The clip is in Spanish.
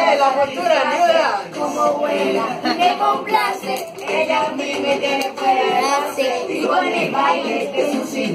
de la postura, Niura. Como vuela, me complace, ella a mí me tiene fuera de base. Y con el baile de su